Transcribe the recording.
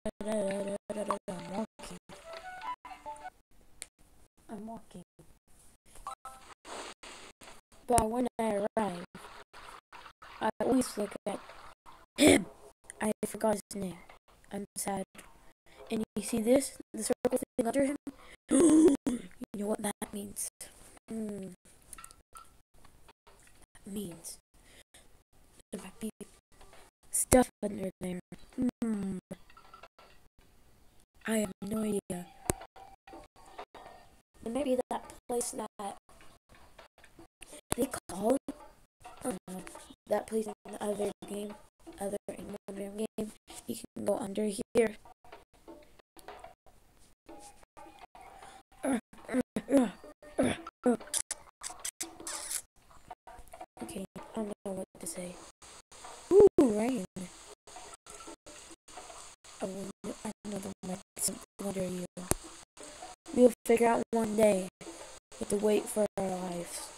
walking. I'm walking. But when I arrive, I always look at him. I forgot his name. I'm sad. And you see this? The circle thing under him? You know what that means? That means there might be stuff under there. I have no idea. It might be that place that they call it. I don't know. That place in the other game, in one game, you can go under here. Okay, I don't know what to say. Ooh, rain. I know there might be something under you. We'll figure out one day. We have to wait for our lives.